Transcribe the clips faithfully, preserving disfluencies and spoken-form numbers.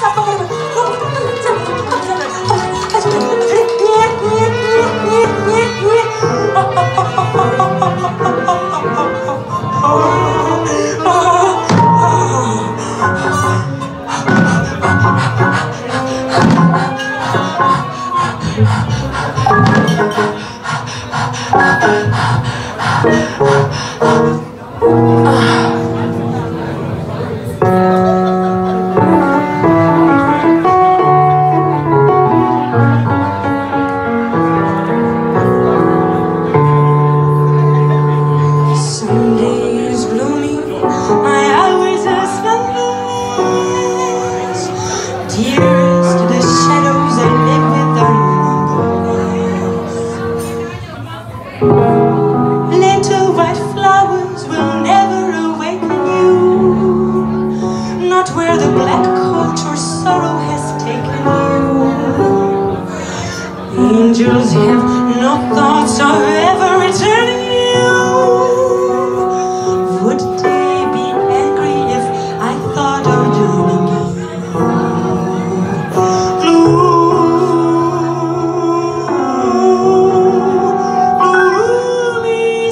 Angels have no thoughts of ever returning you. Would they be angry if I thought of joining you? Gloomy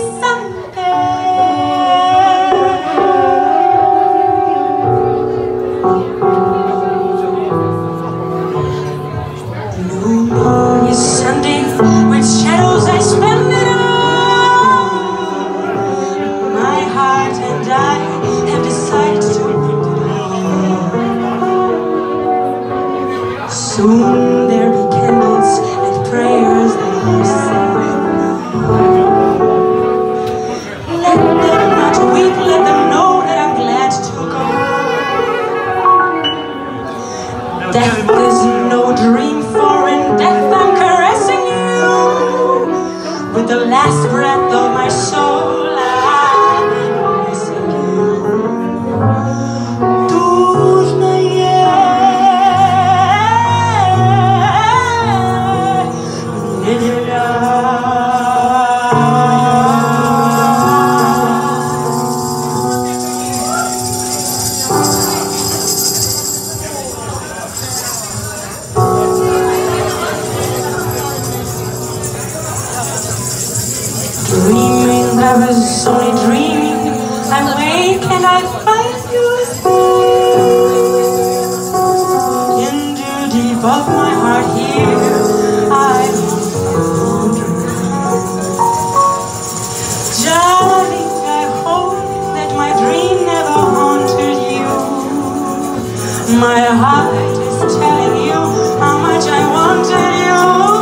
Sunday, with shadows I spend it all. My heart and I have decided to end it all. Soon there'll be candles and prayers that you say. Let them not weep, let them know that I'm glad to go. Death is no dream, for in death I'm caressing you. With the last breath of my soul, I'm missing you. Dúžnaje nedeľa. Dreaming, I was only dreaming. I wake and I find you still. Into deep of my heart here, I wonder. Darling, I hope that my dream never haunted you. My heart is telling you how much I wanted you.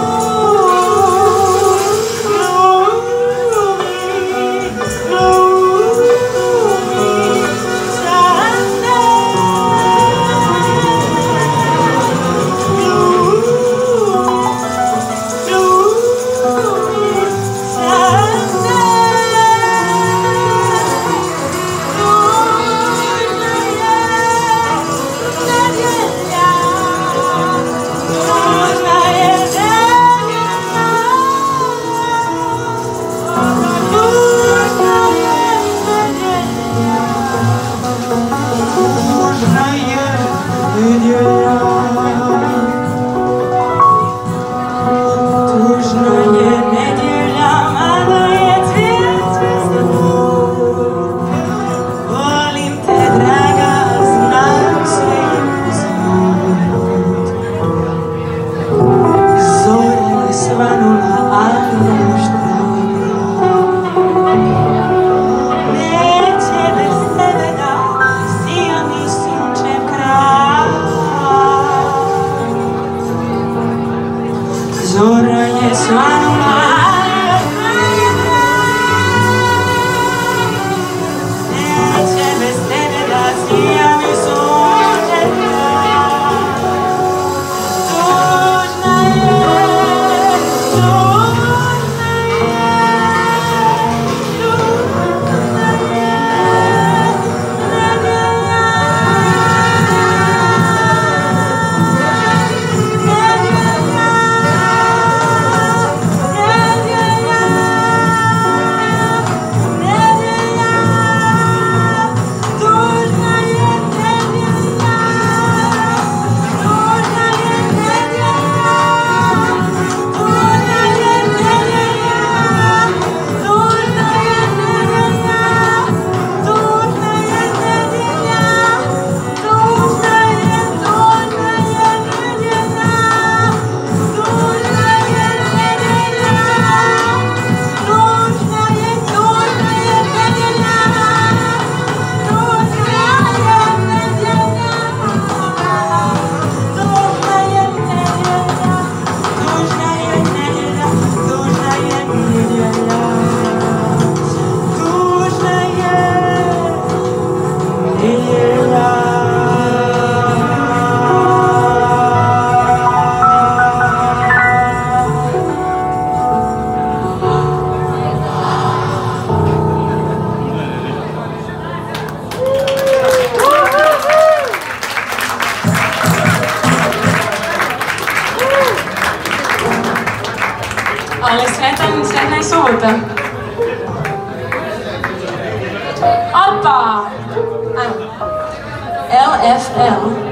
Zora je svanula, neće bez tebe da sijam i sunčem kraj. Tužna je, tužna je, tužna je nedelja. Nedelja. Ali sretan, sretna je subota. Opa! L F L